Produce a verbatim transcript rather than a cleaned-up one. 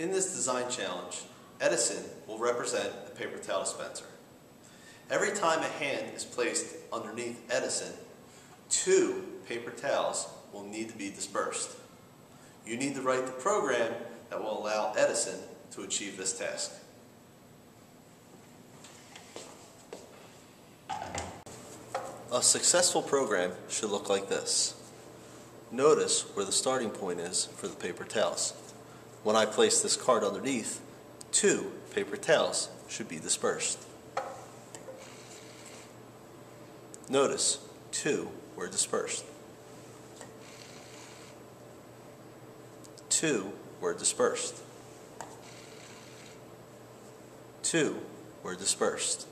In this design challenge, Edison will represent a paper towel dispenser. Every time a hand is placed underneath Edison, two paper towels will need to be dispersed. You need to write the program that will allow Edison to achieve this task. A successful program should look like this. Notice where the starting point is for the paper towels. When I place this card underneath, two paper towels should be dispersed. Notice two were dispersed. Two were dispersed. Two were dispersed.